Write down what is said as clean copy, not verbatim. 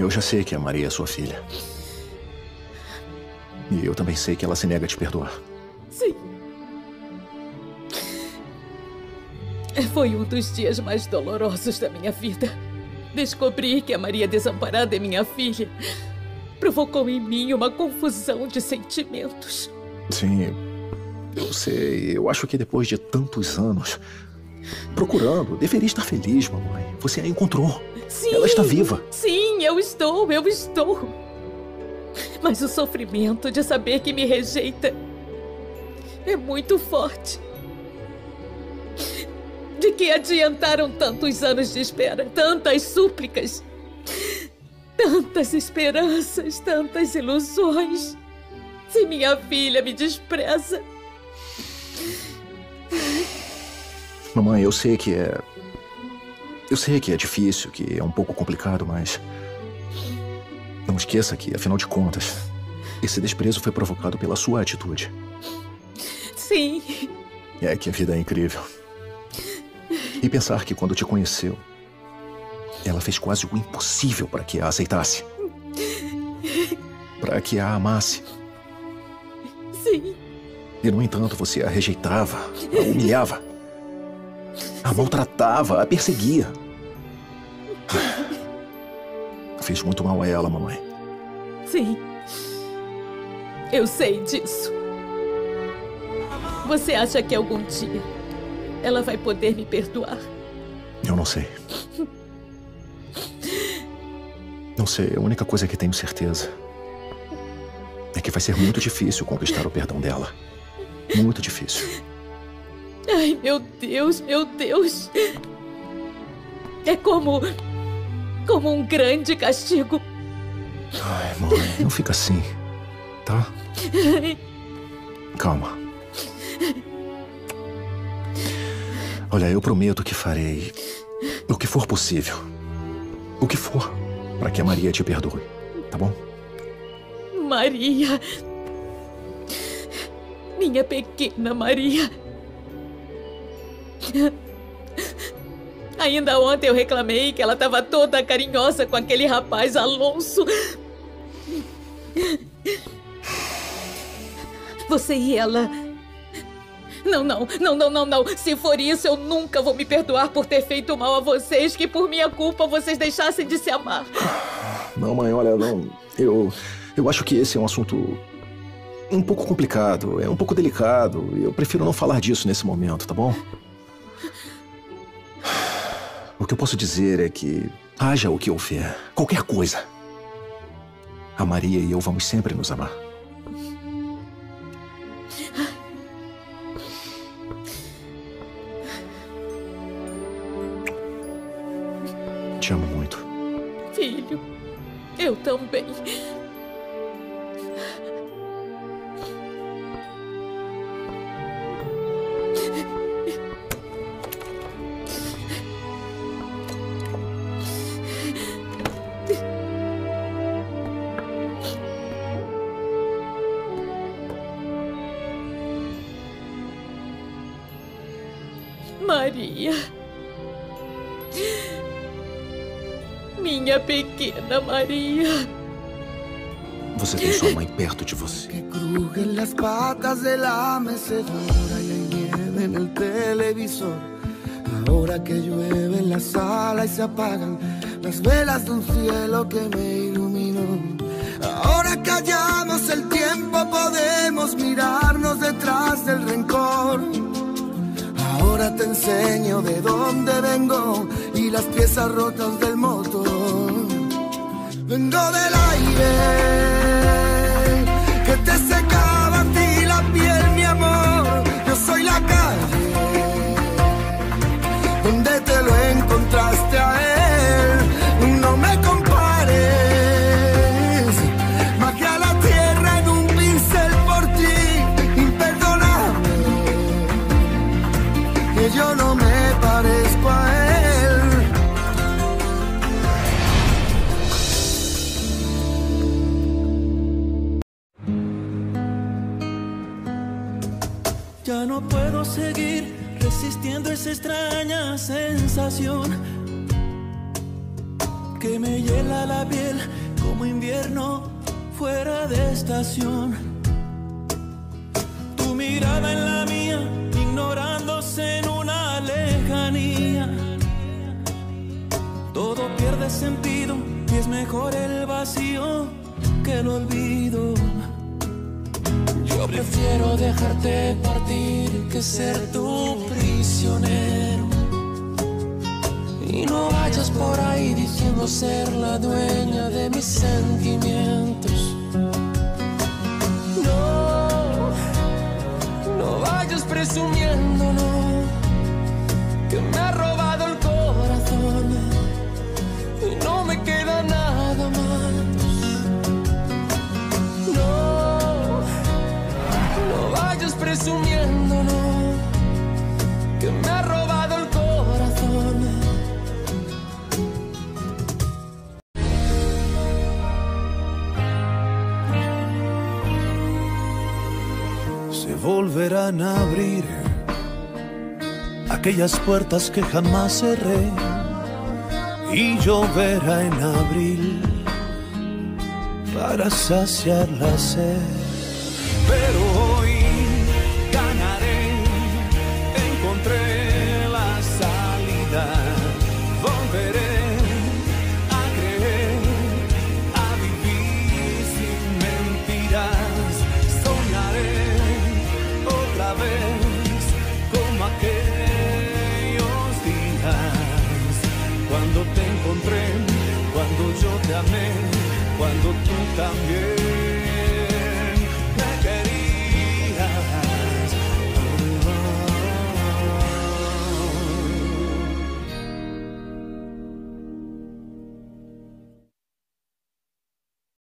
Eu já sei que a Maria é sua filha. E eu também sei que ela se nega a te perdoar. Sim. Foi um dos dias mais dolorosos da minha vida. Descobrir que a Maria desamparada é minha filha provocou em mim uma confusão de sentimentos. Sim, eu sei. Eu acho que depois de tantos anos procurando, deveria estar feliz, mamãe. Você a encontrou. Sim, ela está viva. Sim, eu estou. Mas o sofrimento de saber que me rejeita é muito forte. De que adiantaram tantos anos de espera, tantas súplicas, tantas esperanças, tantas ilusões, se minha filha me despreza? Mamãe, eu sei que é difícil, que é um pouco complicado, mas não esqueça que, afinal de contas, esse desprezo foi provocado pela sua atitude. Sim. É que a vida é incrível. E pensar que quando te conheceu, ela fez quase o impossível para que a aceitasse. Para que a amasse. Sim. E, no entanto, você a rejeitava, a humilhava, a maltratava, a perseguia. Fez muito mal a ela, mamãe. Sim. Eu sei disso. Você acha que algum dia ela vai poder me perdoar? Eu não sei. Não sei, a única coisa que tenho certeza é que vai ser muito difícil conquistar o perdão dela. Muito difícil. Ai, meu Deus, meu Deus. É como um grande castigo. Ai, mãe, não fica assim, tá? Calma. Olha, eu prometo que farei o que for possível. O que for para que a Maria te perdoe, tá bom? Maria. Minha pequena Maria. Ainda ontem eu reclamei que ela estava toda carinhosa com aquele rapaz, Alonso. Você e ela... Não. Se for isso, eu nunca vou me perdoar por ter feito mal a vocês, que por minha culpa vocês deixassem de se amar. Não, mãe, olha, não. Eu acho que esse é um assunto um pouco complicado, é um pouco delicado. Eu prefiro não falar disso nesse momento, tá bom? O que eu posso dizer é que, haja o que houver, qualquer coisa, a Maria e eu vamos sempre nos amar. Te amo muito. Filho, eu também. Maria. Minha pequena Maria. Você tem sua mãe perto de você. Que crujen las patas de la mecedora y hay nieve en el televisor. Ahora que llueve en la sala y se apagan las velas de un cielo que me iluminó. Ahora que hallamos el tiempo podemos mirarnos detrás del rencor. Ahora te enseño de dónde vengo y las piezas rotas del motor. Vengo del aire que te secaba a ti la piel, mi amor. Yo soy la calle donde te lo encontraste a él. No me compares, bajé a la tierra en un pincel por ti. Imperdonable, que yo no me parezco a él. Ya no puedo seguir resistiendo esa extraña sensación que me hiela la piel como invierno fuera de estación. Tu mirada en la mía, ignorándose en una lejanía. Todo pierde sentido y es mejor el vacío que el olvido. Yo prefiero dejarte partir que ser tu prisionero. Y no vayas por ahí diciendo ser la dueña de mis sentimientos. No, no vayas presumiendo, no, que me ha robado el corazón y no me queda nada más. No, no vayas presumiendo, no, que me ha robado el corazón. Se volverán a abrir aquellas puertas que jamás cerré y lloverá en abril para saciar la sed.